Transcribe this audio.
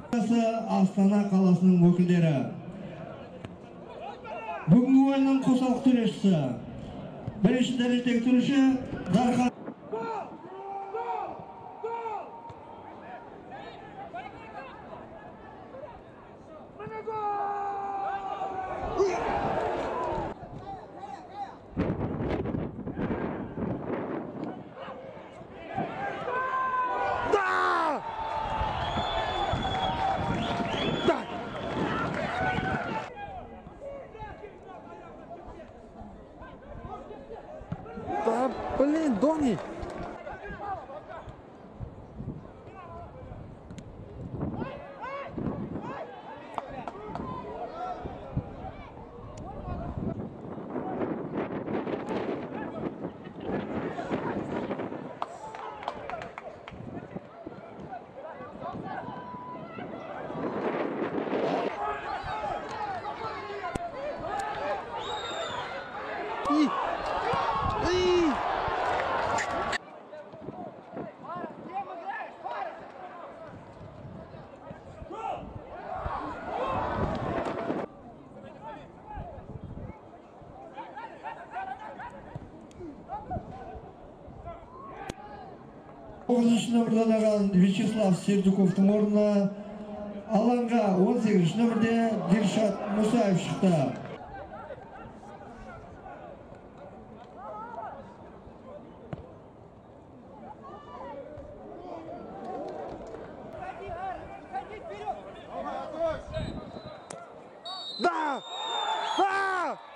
Астана қаласының өкілдері. Бүгінгі ойынның қосалық төрешісі. Бірінші дәрежедегі төреші Дархан. Да, блин, Дони! Номерде ойнаған Вячеслав Сердюковтың орнына алаңға 18 номерде Дилшат Мусаев шықты. Да! Да!